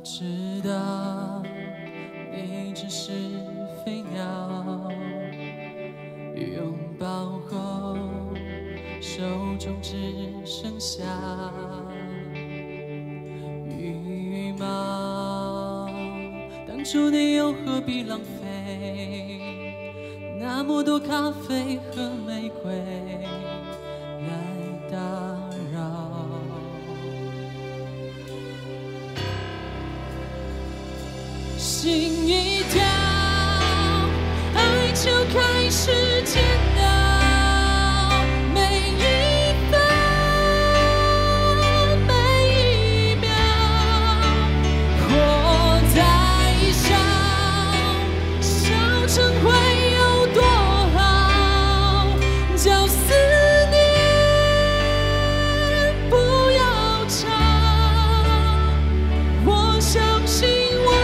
知道你只是飞鸟，拥抱后手中只剩下羽毛。当初你又何必浪费那么多咖啡和玫瑰来打扰？心一跳，爱就开始煎熬，每一分每一秒，活在笑，笑成会有多好？叫思念不要吵，我相信我。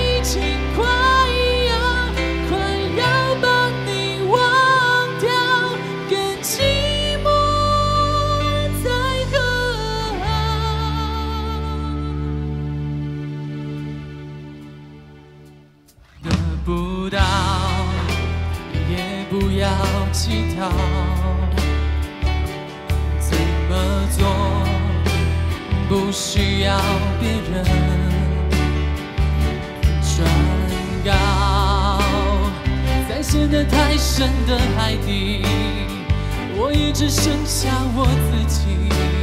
不到，也不要乞讨。怎么做不需要别人转告，在陷得太深的海底，我也只剩下我自己。